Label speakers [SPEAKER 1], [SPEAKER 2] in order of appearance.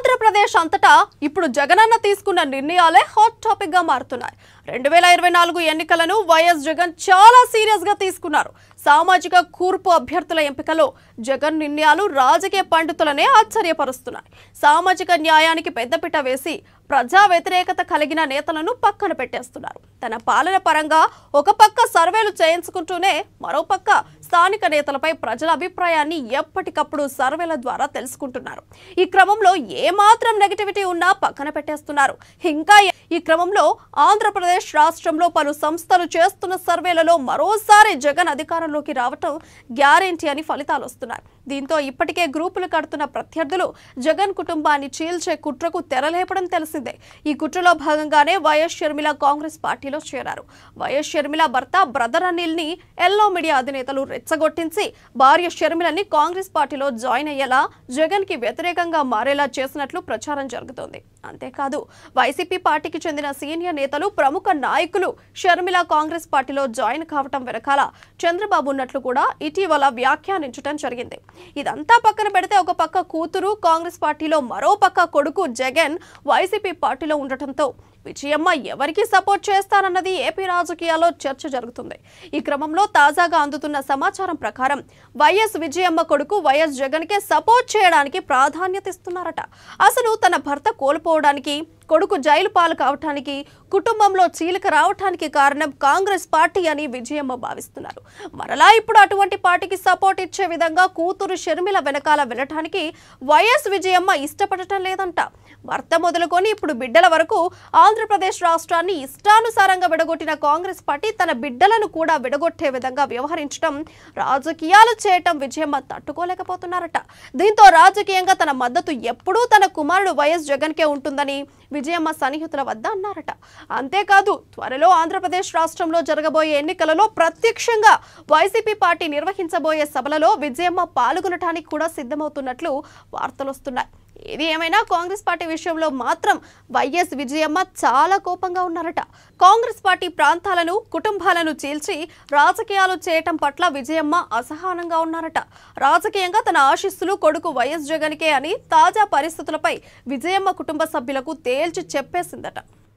[SPEAKER 1] ఆంధ్రప్రదేశ్ అంతటా ఇప్పుడు జగనన్న తీసుకున్న నిర్ణయాలే హాట్ టాపిక్ గా మారుతున్నాయి. 2024 ఎన్నికలను వైఎస్ జగన్ చాలా సీరియస్ గా తీసుకున్నారు. సామాజిక కూర్పు అభ్యర్థుల ఎంపికలో జగన్ నిర్ణయాలు రాజకీయ పండితులనే ఆశ్చర్యపరుస్తున్నాయి. సామాజిక న్యాయానికి పెద్దపీట వేసి ప్రజా వ్యతిరేకత కలిగిన నేతలను పక్కన పెట్టేస్తున్నారు. తన పాలన పరంగా ఒక పక్క సర్వేలు చేయించుకుంటూనే మరోపక్క స్థానిక నేతలపై ప్రజల అభిప్రాయాన్ని ఎప్పటికప్పుడు సర్వేల ద్వారా తెలుసుకుంటున్నారు. ఈ క్రమంలో ఏమాత్రం నెగటివిటీ ఉన్నా పక్కన పెట్టేస్తున్నారు. ఇంకా ఈ క్రమంలో ఆంధ్రప్రదేశ్ రాష్ట్రంలో పలు సంస్థలు చేస్తున్న సర్వేలలో మరోసారి జగన్ అధికారంలోకి రావటం గ్యారెంటీ అని ఫలితాలు వస్తున్నాయి. దీంతో ఇప్పటికే గ్రూపులు కడుతున్న ప్రత్యర్థులు జగన్ కుటుంబాన్ని చీల్చే కుట్రకు తెరలేపడం తెలిసిందే. ఈ కుట్రలో భాగంగానే వైఎస్ షర్మిల కాంగ్రెస్ పార్టీలో చేరారు. వైఎస్ షర్మిల భర్త బ్రదర్ అనిల్ ని ఎల్లో మీడియా అధినేతలు రెచ్చగొట్టించి భార్య షర్మిలని కాంగ్రెస్ పార్టీలో జాయిన్ అయ్యేలా జగన్ కి వ్యతిరేకంగా మారేలా చేసినట్లు ప్రచారం జరుగుతోంది. అంతేకాదు వైసీపీ పార్టీకి చెందిన సీనియర్ నేతలు ప్రముఖ నాయకులు షర్మిల కాంగ్రెస్ పార్టీలో జాయిన్ కావటం వెనకాల చంద్రబాబు ఉన్నట్లు కూడా ఇటీవల వ్యాఖ్యానించడం జరిగింది. ఇదంతా పక్కన పెడితే ఒక పక్క కూతురు కాంగ్రెస్ పార్టీలో, మరో పక్క కొడుకు జగన్ వైసీపీ పార్టీలో ఉండటంతో విజయమ్మ ఎవరికి సపోర్ట్ చేస్తారన్నది ఏపీ రాజకీయాల్లో చర్చ జరుగుతుంది. ఈ క్రమంలో తాజాగా అందుతున్న సమాచారం ప్రకారం వైఎస్ విజయమ్మ కొడుకు వైఎస్ జగన్ కే సపోర్ట్ చేయడానికి ప్రాధాన్యత ఇస్తున్నారట. అసలు తన భర్త కోల్పోవడానికి, కొడుకు జైలు పాలు కావటానికి, కుటుంబంలో చీలిక రావటానికి కారణం కాంగ్రెస్ పార్టీ అని విజయమ్మ భావిస్తున్నారు. మరలా ఇప్పుడు అటువంటి పార్టీకి సపోర్ట్ ఇచ్చే విధంగా కూతురు షర్మిల వెనకాల వెళ్ళటానికి వైఎస్ విజయమ్మ ఇష్టపడటం లేదంట. భర్త మొదలుకొని ఇప్పుడు బిడ్డల వరకు ఆంధ్రప్రదేశ్ రాష్ట్రాన్ని ఇష్టానుసారంగా విడగొట్టిన కాంగ్రెస్ పార్టీ తన బిడ్డలను కూడా విడగొట్టే విధంగా వ్యవహరించడం, రాజకీయాలు చేయటం విజయమ్మ తట్టుకోలేకపోతున్నారట. దీంతో రాజకీయంగా తన మద్దతు ఎప్పుడూ తన కుమారుడు వైఎస్ జగన్ కే ఉంటుందని విజయమ్మ సన్నిహితుల వద్ద అన్నారట. అంతేకాదు త్వరలో ఆంధ్రప్రదేశ్ రాష్ట్రంలో జరగబోయే ఎన్నికలలో ప్రత్యక్షంగా వైసీపీ పార్టీ నిర్వహించబోయే సభలలో విజయమ్మ పాల్గొనడానికి కూడా సిద్ధమవుతున్నట్లు వార్తలు వస్తున్నాయి. ఏది ఏమైనా కాంగ్రెస్ పార్టీ విషయంలో మాత్రం వైఎస్ విజయమ్మ చాలా కోపంగా ఉన్నారట. కాంగ్రెస్ పార్టీ ప్రాంతాలను, కుటుంబాలను చీల్చి రాజకీయాలు చేయటం పట్ల విజయమ్మ అసహనంగా ఉన్నారట. రాజకీయంగా తన ఆశీస్సులు కొడుకు వైఎస్ జగన్కే అని తాజా పరిస్థితులపై విజయమ్మ కుటుంబ సభ్యులకు తేల్చి చెప్పేసిందట.